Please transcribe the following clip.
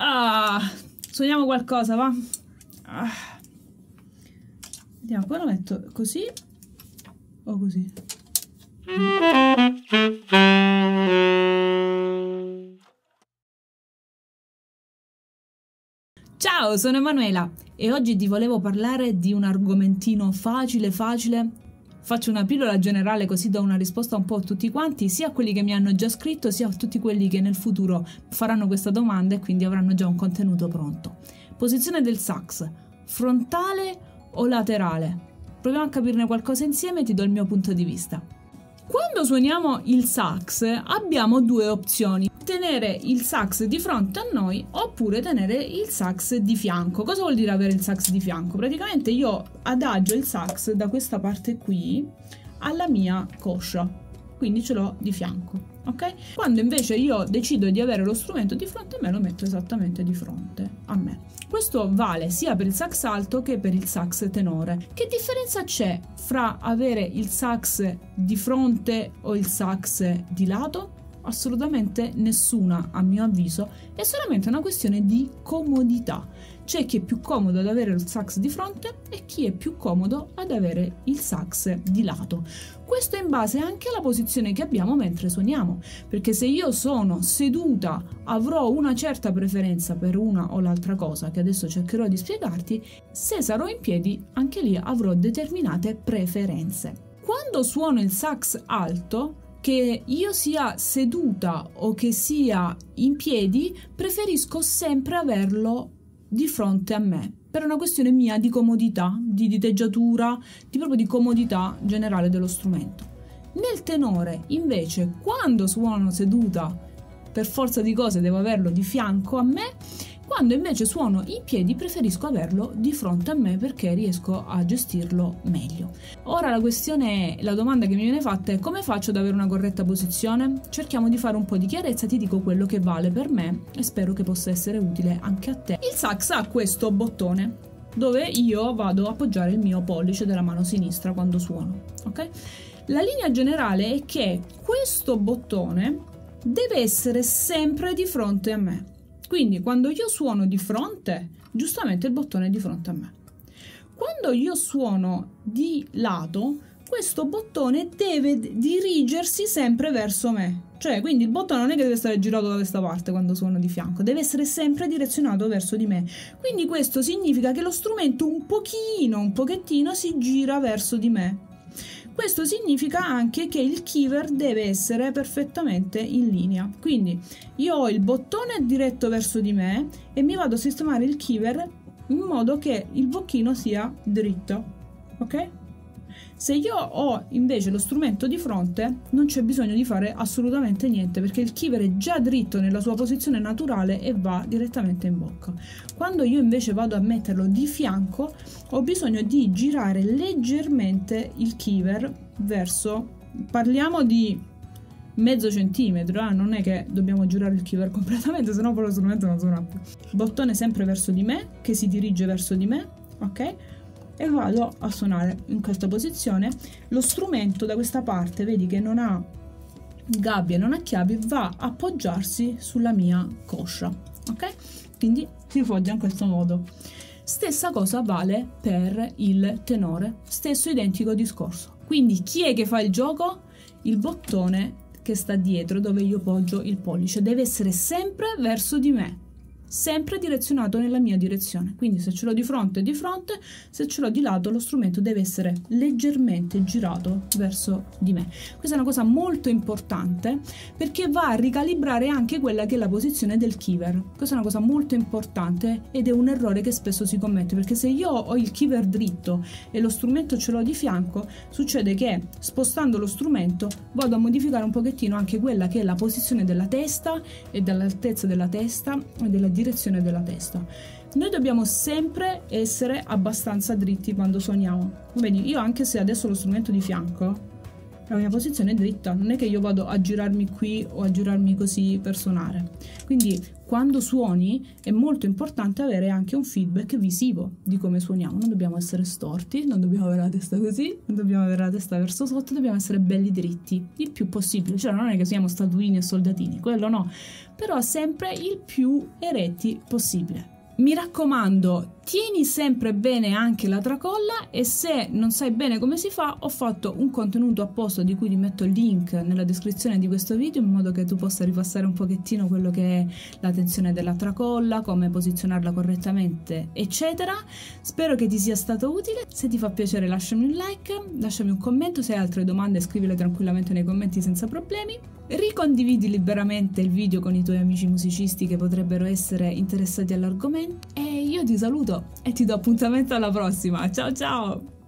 Suoniamo qualcosa, va? Vediamo, poi lo metto così o così. Ciao, sono Emanuela e oggi ti volevo parlare di un argomentino facile. Faccio una pillola generale così do una risposta un po' a tutti quanti, sia a quelli che mi hanno già scritto, sia a tutti quelli che nel futuro faranno questa domanda e quindi avranno già un contenuto pronto. Posizione del sax, frontale o laterale? Proviamo a capirne qualcosa insieme e ti do il mio punto di vista. Quando suoniamo il sax abbiamo due opzioni: tenere il sax di fronte a noi oppure tenere il sax di fianco. Cosa vuol dire avere il sax di fianco? Praticamente io adagio il sax da questa parte qui alla mia coscia, quindi ce l'ho di fianco, ok? Quando invece io decido di avere lo strumento di fronte a me, lo metto esattamente di fronte a me. Questo vale sia per il sax alto che per il sax tenore. Che differenza c'è fra avere il sax di fronte o il sax di lato? Assolutamente nessuna, a mio avviso. È solamente una questione di comodità. C'è chi è più comodo ad avere il sax di fronte e chi è più comodo ad avere il sax di lato. Questo in base anche alla posizione che abbiamo mentre suoniamo, perché se io sono seduta avrò una certa preferenza per una o l'altra cosa che adesso cercherò di spiegarti. Se sarò in piedi anche lì avrò determinate preferenze. Quando suono il sax alto, che io sia seduta o che sia in piedi, preferisco sempre averlo di fronte a me, per una questione mia di comodità, di diteggiatura, proprio di comodità generale dello strumento. Nel tenore, invece, quando suono seduta, per forza di cose devo averlo di fianco a me. Quando invece suono in piedi preferisco averlo di fronte a me perché riesco a gestirlo meglio. Ora la domanda che mi viene fatta è: come faccio ad avere una corretta posizione? Cerchiamo di fare un po' di chiarezza, ti dico quello che vale per me e spero che possa essere utile anche a te. Il sax ha questo bottone dove io vado a appoggiare il mio pollice della mano sinistra quando suono, ok? La linea generale è che questo bottone deve essere sempre di fronte a me. Quindi quando io suono di fronte, giustamente il bottone è di fronte a me. Quando io suono di lato, questo bottone deve dirigersi sempre verso me. Cioè, quindi il bottone non è che deve stare girato da questa parte quando suono di fianco, deve essere sempre direzionato verso di me. Quindi questo significa che lo strumento un pochettino si gira verso di me. Questo significa anche che il kiver deve essere perfettamente in linea. Quindi io ho il bottone diretto verso di me e mi vado a sistemare il kiver in modo che il bocchino sia dritto, ok? Se io ho invece lo strumento di fronte non c'è bisogno di fare assolutamente niente perché il kiver è già dritto nella sua posizione naturale e va direttamente in bocca. Quando io invece vado a metterlo di fianco ho bisogno di girare leggermente il kiver verso, parliamo di mezzo centimetro, non è che dobbiamo girare il kiver completamente, sennò poi lo strumento non suona più. Bottone sempre verso di me, che si dirige verso di me, ok? E vado a suonare in questa posizione. Lo strumento da questa parte, vedi che non ha gabbie, non ha chiavi, va a appoggiarsi sulla mia coscia, ok? Quindi si poggia in questo modo. Stessa cosa vale per il tenore, stesso identico discorso. Quindi chi è che fa il gioco? Il bottone che sta dietro dove io poggio il pollice deve essere sempre verso di me, sempre direzionato nella mia direzione. Quindi se ce l'ho di fronte, se ce l'ho di lato, lo strumento deve essere leggermente girato verso di me. Questa è una cosa molto importante perché va a ricalibrare anche quella che è la posizione del kiver. Questa è una cosa molto importante ed è un errore che spesso si commette, perché se io ho il kiver dritto e lo strumento ce l'ho di fianco, succede che spostando lo strumento vado a modificare un pochettino anche quella che è la posizione della testa e dell'altezza della testa e della direzione della testa. Noi dobbiamo sempre essere abbastanza dritti quando suoniamo. Vedi, io anche se adesso lo strumento di fianco La mia posizione è dritta, non è che io vado a girarmi qui o a girarmi così per suonare. Quindi quando suoni è molto importante avere anche un feedback visivo di come suoniamo. Non dobbiamo essere storti, non dobbiamo avere la testa così, non dobbiamo avere la testa verso sotto, dobbiamo essere belli dritti, il più possibile. Cioè non è che siamo statuini e soldatini, quello no, però sempre il più eretti possibile. Mi raccomando, tieni sempre bene anche la tracolla, e se non sai bene come si fa, ho fatto un contenuto apposta di cui ti metto il link nella descrizione di questo video, in modo che tu possa ripassare un pochettino quello che è la tensione della tracolla, come posizionarla correttamente, eccetera. Spero che ti sia stato utile. Se ti fa piacere lasciami un like, lasciami un commento, se hai altre domande scrivile tranquillamente nei commenti senza problemi. Ricondividi liberamente il video con i tuoi amici musicisti che potrebbero essere interessati all'argomento, e io ti saluto e ti do appuntamento alla prossima. Ciao ciao!